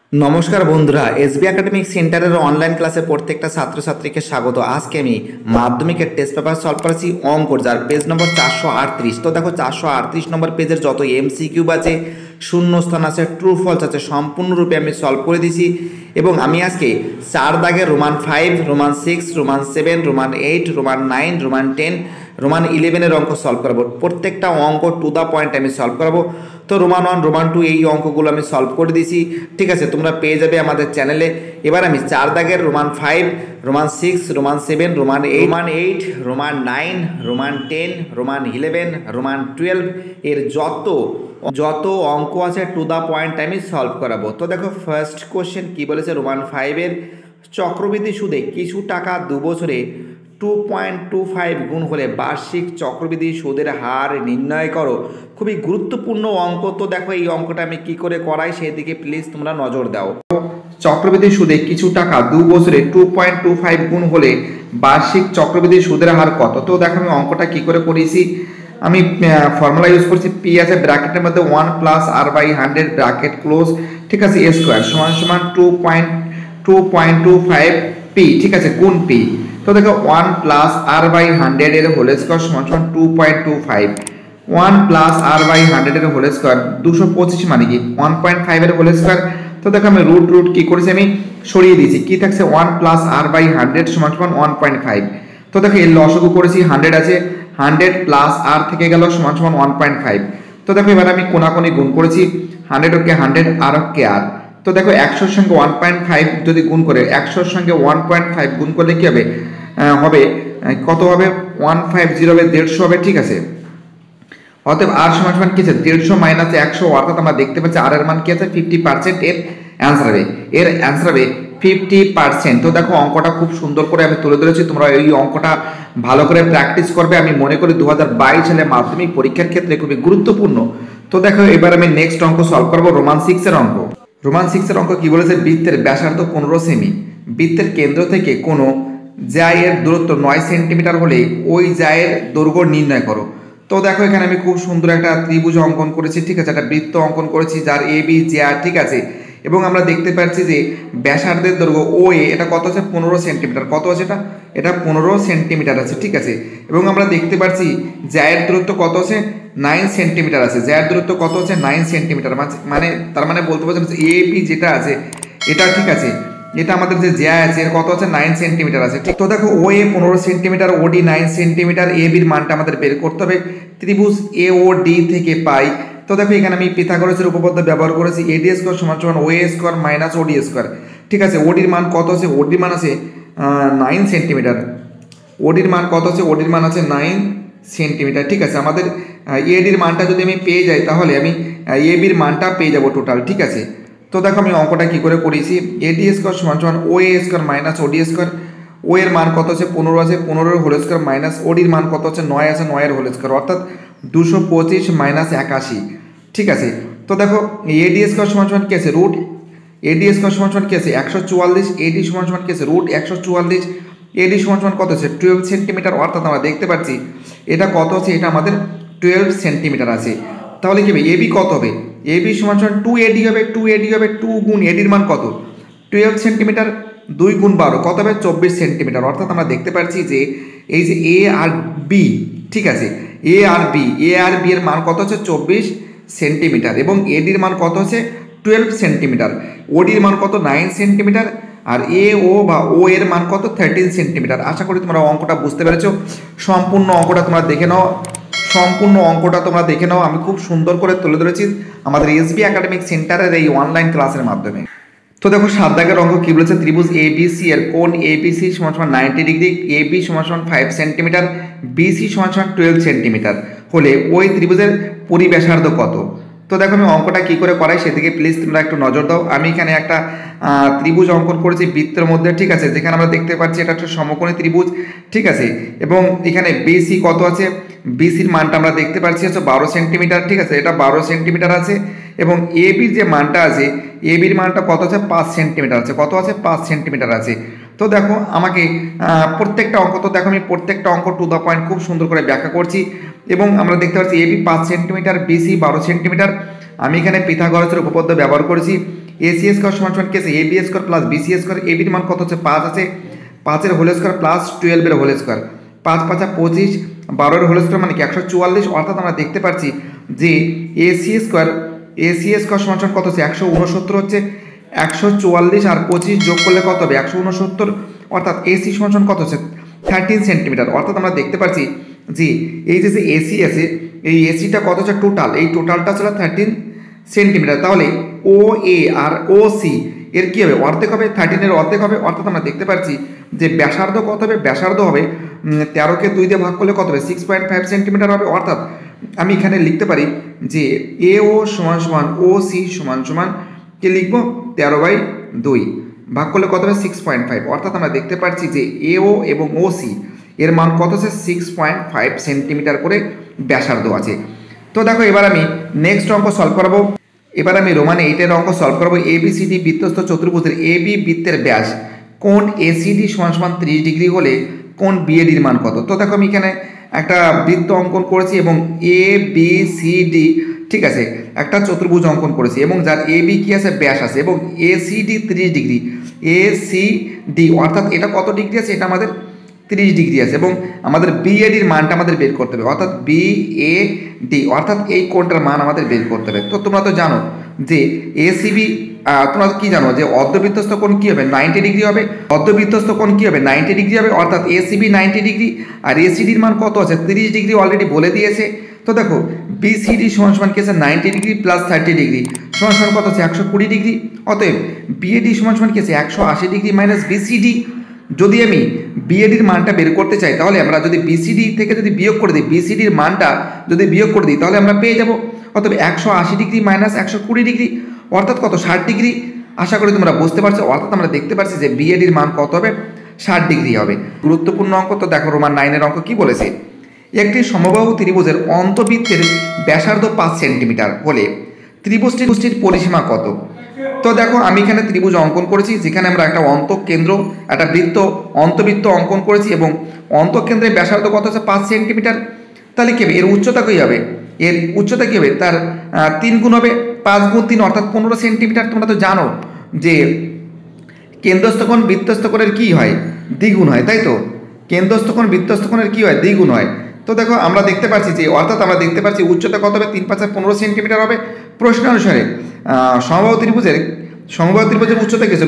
নমস্কার বন্ধুরা, SB academic সেন্টারের অনলাইন ক্লাসে প্রত্যেকটা ছাত্রছাত্রীকে স্বাগত। আজকে আমি মাধ্যমিকের টেস্ট পেপার সলভ করেছি অঙ্কর, যার পেজ নম্বর 438। তো দেখো 438 নম্বর পেজের যত এমসিকিউ আছে, শূন্যস্থান আছে, ট্রু ফলস আছে, সম্পূর্ণরূপে আমি সলভ করে দিয়েছি। এবং আমি আজকে 4 দাগের Roman 5, Roman 6, Roman 7, Roman 8, Roman 9, Roman 10, Roman 11-এর অঙ্ক সলভ করাবো। প্রত্যেকটা অঙ্ক টু দ্য পয়েন্ট আমি সলভ করাবো। তো রোমান 1, রোমান 2 এই অঙ্কগুলো আমি সলভ করে দিয়েছি, ঠিক আছে, তোমরা পেয়ে যাবে আমাদের চ্যানেলে। এবার আমি 4 দাগের Roman 5, Roman 6, Roman 7, Roman 8, Roman 9, Roman 10, Roman 11, Roman 12 এর যত অঙ্ক আছে টু দ্য পয়েন্ট আমি সলভ করাবো। তো দেখো ফার্স্ট কোশ্চেন কি বলেছে, রোমান 5-এর চক্রবৃদ্ধি সুদে কিছু টাকা 2 বছরে 2.25 গুণ হলে বার্ষিক চক্রবৃদ্ধি সুদের হার নির্ণয় করো। খুবই গুরুত্বপূর্ণ অঙ্ক। তো দেখো এই অঙ্কটা আমি কি করে করাই সেই দিকে প্লিজ তোমরা নজর দাও। চক্রবৃদ্ধি সুদে কিছু টাকা 2 বছরে 2.25 গুণ হলে বার্ষিক চক্রবৃদ্ধি সুদের হার কত। তো দেখো আমি অঙ্কটা কি করে করেছি, আমি ফর্মুলা ইউজ করছি। পি আছে ব্র্যাকেটের মধ্যে 1 plus R by 100 bracket close, ঠিক আছে, এ স্কোয়ার সমান সমান 2.25 পি, ঠিক আছে, গুণ পি। তো দেখো 1 প্লাস আর বাই 100 এর হোল স্কোয়ার সমান সমান 2.25, 1 প্লাস আর বাই 100 এর হোল স্কোয়ার 225 মানে কি 1.5 এর হোল স্কোয়ার। তো দেখো আমি রুট কি করেছি, আমি সরিয়ে দিয়েছি, কি থাকছে 1 প্লাস আর বাই 100 সমান সমান 1.5। তো দেখো এর লসাগু করেছি, 100 আছে, 100 প্লাস আর থেকে গেল সমান সমান 1.5। তো দেখো এবার আমি কোনাকুনি গুণ করেছি, 100 ওকে 100 আর ওকে আর। তো দেখো 100-র সঙ্গে 1.5 যদি গুণ করে, 100-র সঙ্গে 1.5 গুণ করলে কি হবে, কত হবে, 150 হবে, 150 হবে, ঠিক আছে। অতএব আর সমান সমান কি আছে, 150 মাইনাস 100, অর্থাৎ আমরা দেখতে পাচ্ছি আর এর মান কি আছে 50%। এর অ্যান্সার হবে 50%। তো দেখো অঙ্কটা খুব সুন্দর করে আমি তুলে ধরেছি, তোমরা এই অঙ্কটা ভালো করে প্র্যাকটিস করবে। আমি মনে করি 2022 সালে মাধ্যমিক পরীক্ষার ক্ষেত্রে খুবই গুরুত্বপূর্ণ। তো দেখো এবার আমি নেক্সট অঙ্ক সলভ করবো, রোমান 6-এর অঙ্ক। রোমান 6-এর অঙ্ক কি বলেছে, বৃত্তের ব্যাসার্ধ 15 সেমি, বৃত্তের কেন্দ্র থেকে কোনো জায়ের দূরত্ব 9 সেন্টিমিটার হলে ওই জায়ের দৈর্ঘ্য নির্ণয় করো। তো দেখো এখানে আমি খুব সুন্দর একটা ত্রিভুজ অঙ্কন করেছি, ঠিক আছে, একটা বৃত্ত অঙ্কন করেছি যার এ বি জে আর, ঠিক আছে। এবং আমরা দেখতে পাচ্ছি যে ব্যাসার্ধের দৈর্ঘ্য ও এ, এটা কত আছে 15 সেন্টিমিটার, কত আছে এটা 15 সেন্টিমিটার আছে, ঠিক আছে। এবং আমরা দেখতে পাচ্ছি জায়ের দূরত্ব কত আছে 9 সেন্টিমিটার আছে, জায়ের দূরত্ব কত আছে 9 সেন্টিমিটার, মানে তার মানে বলতে পারছেন এ বি যেটা আছে এটা, ঠিক আছে, এটা আমাদের যে জ্যা আছে এর কত আছে 9 সেন্টিমিটার আছে, ঠিক। তো দেখো ও এ 15 সেন্টিমিটার, ওডি 9 সেন্টিমিটার, এ বির মানটা আমাদের বের করতে হবে। ত্রিভুজ এ ও ডি থেকে পাই। তো দেখো এখানে আমি পিথাগোরাসের উপপাদ্য ব্যবহার করেছি, এডি স্কোয়ার সমান সমান O A square minus OD square, ঠিক আছে। ওডির মান কত আছে, ওডির মান আছে 9 সেন্টিমিটার, ওডির মান কত আছে, ওডির মান আছে 9 সেন্টিমিটার, ঠিক আছে। আমাদের এডির মানটা যদি আমি পেয়ে যাই তাহলে আমি এ বির মানটা পেয়ে যাব টোটাল, ঠিক আছে। তো দেখো আমি অঙ্কটা কি করে করেছি, এডি স্কোয়ার সমান সমান O A square minus OD square. O এর মান কত আছে 15 আছে, 15-এর হোল স্কোয়ার মাইনাস ওডির মান কত আছে 9 আছে, 9-এর হোল স্কোয়ার, অর্থাৎ 225 মাইনাস 81, ঠিক আছে। তো দেখো এডি স্কোয়ার সমান সমান কি আছে রুট, এডি স্কোয়ার সমান সমান কি আছে 144, এডি সমান সমান কি আছে রুট 144, এডি সমান সমান কত আছে 12 সেন্টিমিটার, অর্থাৎ আমরা দেখতে পাচ্ছি এটা কত আছে, এটা আমাদের 12 সেন্টিমিটার আছে। তাহলে কি হবে এবি কত হবে, এবি সমান সমান 2 এডি হবে, 2 এডি হবে, 2 গুণ এডির মান কত 12 সেন্টিমিটার, 2 গুণ 12 কত হবে 24 সেন্টিমিটার, অর্থাৎ আমরা দেখতে পাচ্ছি যে এই যে এ আর বি, ঠিক আছে, এ আর বি এর মান কত হচ্ছে 24 সেন্টিমিটার, এবং এডির মান কত হচ্ছে 12 সেন্টিমিটার, ওডির মান কত 9 সেন্টিমিটার, আর এ ও বা ও এর মান কত 13 সেন্টিমিটার। আশা করি তোমরা অঙ্কটা বুঝতে পেরেছো। সম্পূর্ণ অঙ্কটা তোমরা দেখে নাও, আমি খুব সুন্দর করে তুলে ধরেছি আমাদের এসবি একাডেমিক সেন্টারের এই অনলাইন ক্লাসের মাধ্যমে। তো দেখো 7 দাগের অঙ্ক কি বলেছে, ত্রিভুজ এ বি সি এর কোণ এ বি সি সমান সমান 90 ডিগ্রি, এ বি সমান সমান 5 সেন্টিমিটার, বি সি সমান সমান 12 সেন্টিমিটার হলে ওই ত্রিভুজের পরিব্যাসার্ধ কত। তো দেখো আমি অঙ্কটা কি করে করাই সেদিকে প্লিজ তোমরা একটু নজর দাও। আমি এখানে একটা ত্রিভুজ অঙ্কন করেছি বৃত্তের মধ্যে, ঠিক আছে, যেখানে আমরা দেখতে পাচ্ছি এটা একটা সমকোণী ত্রিভুজ, ঠিক আছে। এবং এখানে বিসি কত আছে, বিসির মানটা আমরা দেখতে পাচ্ছি হচ্ছে 12 সেন্টিমিটার, ঠিক আছে, এটা 12 সেন্টিমিটার আছে। এবং এ বির যে মানটা আছে, এ বির মানটা কত আছে 5 সেন্টিমিটার আছে, কত আছে 5 সেন্টিমিটার আছে। তো দেখো আমাকে প্রত্যেকটা অঙ্ক, তো দেখো আমি প্রত্যেকটা অঙ্ক টু দ্য পয়েন্ট খুব সুন্দর করে ব্যাখ্যা করছি। এবং আমরা দেখতে পাচ্ছি এবি 5 সেন্টিমিটার, বিসি 12 সেন্টিমিটার। আমি এখানে পিথাগোরাসের উপপাদ্য ব্যবহার করেছি, এসি স্কোয়ার সমান সমান কি আছে AB square plus BC square, এবির মান কত হচ্ছে 5 আছে, 5-এর হোল স্কোয়ার প্লাস 12-এর হোল স্কোয়ার, 5-5 25, 12-এর হোল স্কোয়ার মানে কি 144। অর্থাৎ আমরা দেখতে পাচ্ছি যে এসি স্কোয়ার সমান সমান কত হচ্ছে 169 হচ্ছে, 144 আর 25 যোগ করলে কত হবে 169, অর্থাৎ এসি সমান সমান কত হচ্ছে 13 সেন্টিমিটার। অর্থাৎ আমরা দেখতে পাচ্ছি যে এই যে এসি আছে এই এসিটা কত হচ্ছে টোটাল, এই টোটালটা ছিল 13 সেন্টিমিটার। তাহলে ও এ আর ও সি এর কী হবে অর্ধেক হবে, 13-এর অর্ধেক হবে। অর্থাৎ আমরা দেখতে পাচ্ছি যে ব্যাসার্ধ কত হবে, ব্যাসার্ধ হবে 13-কে 2 দিয়ে ভাগ করলে কত হবে 6.5 সেন্টিমিটার হবে। অর্থাৎ আমি এখানে লিখতে পারি যে এ ও সমান সমান ও সি সমান সমান কে লিখবো 13/2 ভাগ করলে কত হবে 6.5। অর্থাৎ আমরা দেখতে পাচ্ছি যে এ ও এবং ও সি এর মান কত আছে 6.5 সেন্টিমিটার করে ব্যাসার্ধ আছে। তো দেখো এবার আমি নেক্সট অঙ্ক সলভ করবো। এবার আমি রোমান 8-এর অঙ্ক সলভ করবো। এবিসিডি বৃত্তস্থ চতুর্ভুজের এবি বৃত্তের ব্যাস কোণ এসিডি সমান সমান 30 ডিগ্রি হলে কোণ বিএডির মান কত। তো দেখো আমি এখানে একটা বৃত্ত অঙ্কন করেছি এবং এ বি সি ডি ঠিক আছে একটা চতুর্ভুজ অঙ্কন করেছি এবং যার এ বি কি আছে ব্যাস আছে এবং এসিডি 30 ডিগ্রি, এসিডি অর্থাৎ এটা কত ডিগ্রি আছে, এটা আমাদের 30 ডিগ্রি আছে এবং আমাদের বিএডির মানটা আমাদের বের করতে হবে, অর্থাৎ বিএডি অর্থাৎ এই কোণটার মান আমাদের বের করতে হবে। তো তোমরা তো জানো যে এসিবি তোমরা কি জানো যে অর্ধবৃত্তস্থ কোণ কী হবে 90 ডিগ্রি হবে, অর্ধবৃত্তস্থ কোণ কী হবে 90 ডিগ্রি হবে, অর্থাৎ এসিবি 90 ডিগ্রি আর এসিডির মান কত আছে 30 ডিগ্রি অলরেডি বলে দিয়েছে। তো দেখো বিসিডি সমান সমান কি আছে 90 ডিগ্রি প্লাস 30 ডিগ্রি সমান সমান কত আছে 120 ডিগ্রি। অতএব বিএডি সমান সমান কি আছে 180 ডিগ্রি মাইনাস বিসিডি। যদি আমি বিএডির মানটা বের করতে চাই তাহলে আমরা যদি বিসিডি থেকে যদি বিয়োগ করে দিই, বিসিডির মানটা যদি বিয়োগ করে দিই তাহলে আমরা পেয়ে যাব অতএব 180 ডিগ্রি মাইনাস 120 ডিগ্রি অর্থাৎ কত 60 ডিগ্রি। আশা করি তোমরা বুঝতে পারছো। অর্থাৎ আমরা দেখতে পাচ্ছি যে বিএডির মান কত হবে 60 ডিগ্রি হবে। গুরুত্বপূর্ণ অঙ্ক। তো দেখো রোমান 9-এর অঙ্ক কি বলেছে, একটি সমবাহু ত্রিভুজের অন্তবৃত্তের ব্যাসার্ধ 5 সেন্টিমিটার হলে ত্রিভুজটির পরিসীমা কত। তো দেখো আমি এখানে ত্রিভুজ অঙ্কন করেছি যেখানে আমরা একটা অন্তঃকেন্দ্র একটা অন্তবৃত্ত অঙ্কন করেছি এবং অন্তঃকেন্দ্রের ব্যাসার্ধ কত আছে 5 সেন্টিমিটার। তাহলে কী হবে এর উচ্চতা কী হবে, এর উচ্চতা কী হবে তার 3 গুণ হবে, 5 গুণ 3 অর্থাৎ 15 সেন্টিমিটার। তোমরা তো জানো যে কেন্দ্রস্থ কোণ বৃত্তস্থ কোণের কী হয় দ্বিগুণ হয়, তাই তো কেন্দ্রস্থ কোণ বৃত্তস্থ কোণের কী হয় দ্বিগুণ হয়। তো দেখো আমরা দেখতে পাচ্ছি যে অর্থাৎ আমরা দেখতে পাচ্ছি উচ্চতা কত হবে 3 5 15 সেন্টিমিটার হবে। প্রশ্ন অনুসারে সমবাহু ত্রিভুজের উচ্চতা কী আছে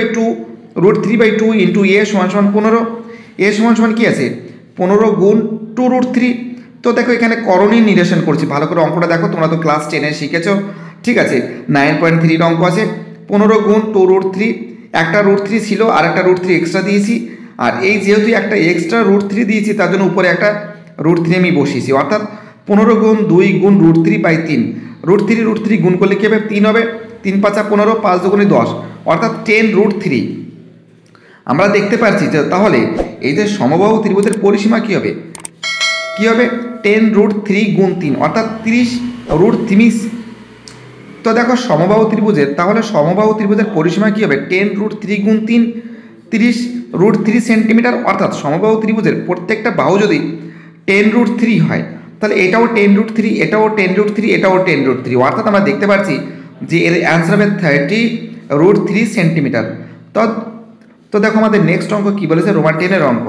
√3/2 ইন্টু এ সমান সমান 15, এ সমান সমান কী আছে 15 গুণ 2√3। তো দেখো এখানে করণীয় নির্দেশন করছি, ভালো করে অঙ্কটা দেখো, তোমরা তো ক্লাস 10-এ শিখেছো ঠিক আছে। 9.3 অঙ্ক আছে 15 গুণ 2√3, একটা √3 ছিল আর একটা √3 এক্সট্রা দিয়েছি আর এই যেহেতু একটা এক্সট্রা √3 দিয়েছি তার জন্য উপরে একটা √3 আমি বসিয়েছি, অর্থাৎ 15 গুণ 2 গুণ √3/3, √3 গুণ করলে কী হবে 3 হবে, 3 5 15, 5 2 10 অর্থাৎ 10√3। আমরা দেখতে পাচ্ছি যে তাহলে এই যে সমবাহু ত্রিভুজের পরিসীমা কী হবে 10√3 গুণ 3 অর্থাৎ 30√3। তো দেখো সমবাহু ত্রিভুজের পরিসীমা কী হবে 10√3 গুণ 3 30√3 সেন্টিমিটার। অর্থাৎ সমবাহু ত্রিভুজের প্রত্যেকটা বাহু যদি 10√3 হয় তাহলে এটাও 10√3, এটাও 10√3, এটাও 10√3 অর্থাৎ আমরা দেখতে পাচ্ছি যে এর অ্যান্সার হবে 30√3 সেন্টিমিটার। তো দেখো আমাদের নেক্সট অঙ্ক কী বলেছে রোমান 10-এর অঙ্ক।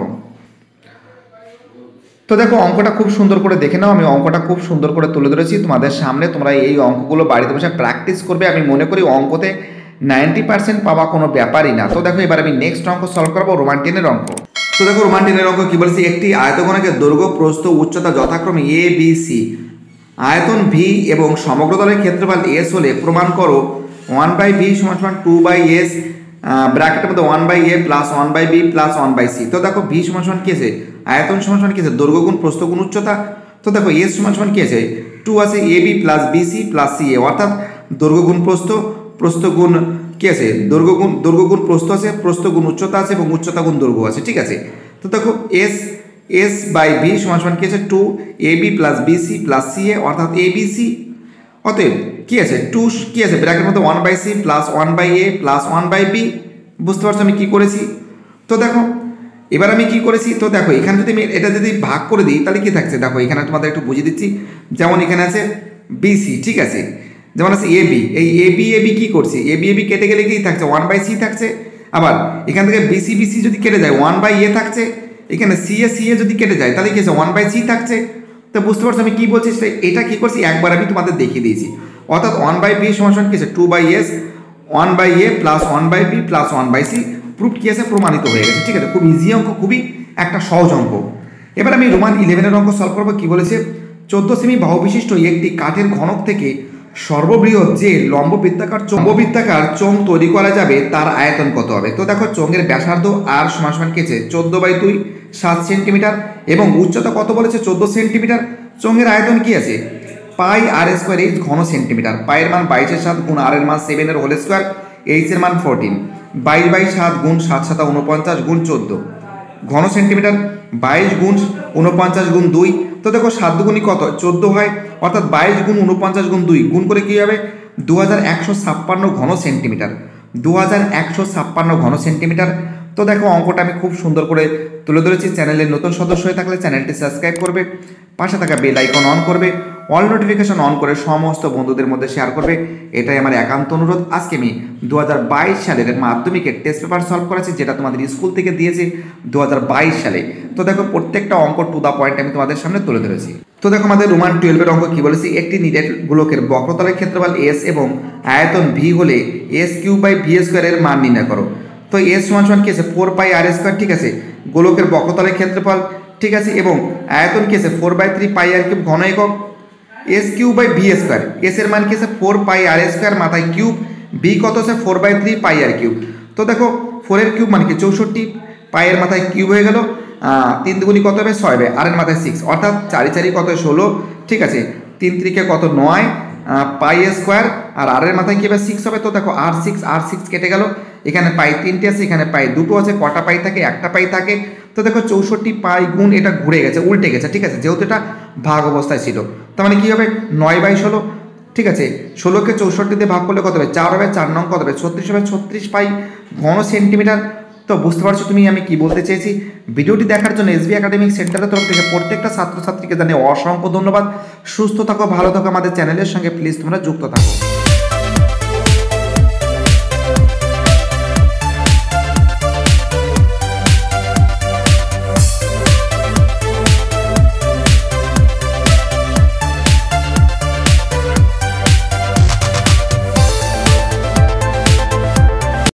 তো দেখো অঙ্কটা খুব সুন্দর করে দেখে নাও, আমি অঙ্কটা খুব সুন্দর করে তুলে ধরেছি তোমাদের সামনে, তোমরা এই অঙ্কগুলো বাড়িতে বসে প্র্যাকটিস করবে। আমি মনে করি অঙ্কতে 90% পাওয়া কোনো ব্যাপারই না। তো দেখো এবার আমি নেক্সট অঙ্ক সলভ করবো রোমান 10-এর অঙ্ক। তো দেখো রোমান 10-এর অঙ্ক কী বলেছে, একটি আয়তঘনকের দৈর্ঘ্য প্রস্থ উচ্চতা যথাক্রমে এ বি সি, আয়তন ভি এবং সমগ্র তলের ক্ষেত্রফল এস হলে প্রমাণ করো 1/v = 2/s ব্র্যাকেটের মধ্যে 1/a plus 1/b plus 1/c। তো দেখো ভি সমান সমান কী আছে আয়তন সমান সমান কী আছে দৈর্ঘ্য গুণ প্রস্থ গুণ উচ্চতা। তো দেখো এস সমান সমান কী আছে 2 আছে ab plus BC plus CA অর্থাৎ দৈর্ঘ্য গুণ প্রস্থ গুণ কী আছে দৈর্ঘ্য গুণ প্রস্থ আছে, প্রস্থ গুণ উচ্চতা আছে এবং উচ্চতা গুণ দৈর্ঘ্য আছে, ঠিক আছে। তো দেখো s/v সমান সমান কী আছে 2ab plus BC plus CA অর্থাৎ abc। অতএব কী আছে 2 কী আছে ব্র্যাকেটের মধ্যে 1/c plus 1/a plus 1/b। বুঝতে পারছো আমি কী করেছি। তো দেখো এবার আমি কী করেছি, তো দেখো এখানে যদি আমি এটা যদি ভাগ করে দিই তাহলে কী থাকছে দেখো এখানে তোমাদের একটু বুঝিয়ে দিচ্ছি। যেমন এখানে আছে বিসি, ঠিক আছে যেমন আছে এবি, এই এবি কি করছি, এবি কেটে গেলে কি থাকছে 1/c থাকছে। আবার এখান থেকে বিসি যদি কেটে যায় 1/a থাকছে। এখানে সিএ যদি কেটে যায় তাহলে কি আছে 1/c থাকছে। তো বুঝতে পারছো আমি কি বলছি, এটা কি করছি একবার আমি তোমাদের দেখিয়ে দিয়েছি। অর্থাৎ 1/b সমান কি আছে 2/s 1/a plus 1/b plus 1/c proof কি আছে প্রমাণিত হয়ে গেছে। ঠিক আছে, খুব ইজি অঙ্ক, খুবই একটা সহজ অঙ্ক। এবার আমি রোমান 11 অঙ্ক সলভ করবো। কি বলেছে, 14 সেমি বাহু বিশিষ্ট একটি কাঠের ঘনক থেকে সর্ববৃহৎ যে লম্ববৃত্তাকার চোঙ তৈরি করা যাবে তার আয়তন কত হবে। তো দেখো চোঙের ব্যাসার্ধ আর সমান কি আছে 14/2 7 সেন্টিমিটার এবং উচ্চতা কত বলেছে 14 সেন্টিমিটার। চোঙের আয়তন কি আছে পাই আর স্কোয়ার এইচ ঘন সেন্টিমিটার। পায়ের মান 22/7 গুণ আর এর মান 7 এর হোল স্কোয়ার, এইচ এর মান 14, 22/7 গুণ 7 7 49 গুণ 14 ঘন সেন্টিমিটার, 22 গুণ 49 গুণ 2। তো দেখো 7 দুগুণই কত 14 হয়, অর্থাৎ 22 গুণ 49 গুণ 2 গুণ করে কী হবে 2156 ঘন সেন্টিমিটার, 2156 ঘন সেন্টিমিটার। তো দেখো অঙ্কটা আমি খুব সুন্দর করে তুলে ধরেছি। চ্যানেলের নতুন সদস্য হয়ে থাকলে চ্যানেলটি সাবস্ক্রাইব করবে, পাশে থাকা বেল আইকন অন করবে, অল নোটিফিকেশন অন করে সমস্ত বন্ধুদের মধ্যে শেয়ার করবে, এটাই আমার একান্ত অনুরোধ। আজকে আমি 2022 সালের মাধ্যমিকের টেস্ট পেপার সলভ করেছি, যেটা তোমাদের স্কুল থেকে দিয়েছে 2022 সালে। তো দেখো প্রত্যেকটা অঙ্ক টু দা পয়েন্ট আমি তোমাদের সামনে তুলে ধরেছি। তো দেখো আমাদের রোমান 12 অঙ্ক কি বলেছি, একটি নিরেট গোলকের বক্রতলের ক্ষেত্রফল এস এবং আয়তন ভি হলে s³/v² এর মান নির্ণয় করো। তো এস সমান কি আছে 4πr², ঠিক আছে, গোলকের বক্রতলের ক্ষেত্রফল, ঠিক আছে, এবং আয়তন কি আছে 4/3πr³ ঘন একক, s³/v², এস এর মান কি আছে 4πr² মাথায় কিউব, বি কত আছে 4/3πr³। তো দেখো 4 এর কিউব মানে কি 64, পায়ের মাথায় কিউব হয়ে গেল, 3 দুগুণি কত হবে 6 হবে, আর এর মাথায় 6, অর্থাৎ 4 4 কত 16, ঠিক আছে, 3 3 কত 9 π² আর এর মাথায় কি হবে 6 হবে। তো দেখো আর 6 কেটে গেল, এখানে পাই 3টে আছে, এখানে পাই 2টো আছে, কটা পাই থাকে একটা পাই থাকে। তো দেখো 64 পাই গুণ এটা ঘুরে গেছে উল্টে গেছে, ঠিক আছে, যেহেতু এটা ভাগ অবস্থায় ছিল, তার মানে কি হবে 9/16, ঠিক আছে, 16কে 64 দিয়ে ভাগ করলে কত হবে 4 হবে, 4 নং কত হবে 36 হবে, 36 পাই ঘন সেন্টিমিটার। তো বুঝতে পারছো তুমি আমি কি বলতে চেয়েছি। ভিডিওটি দেখার জন্য এসবি একাডেমিক সেন্টারের তরফ থেকে প্রত্যেকটা ছাত্রছাত্রীকে জানিয়ে অসংখ্য ধন্যবাদ। সুস্থ থাকো, ভালো থাকো, আমাদের চ্যানেলের সঙ্গে প্লিজ তোমরা যুক্ত থাকো।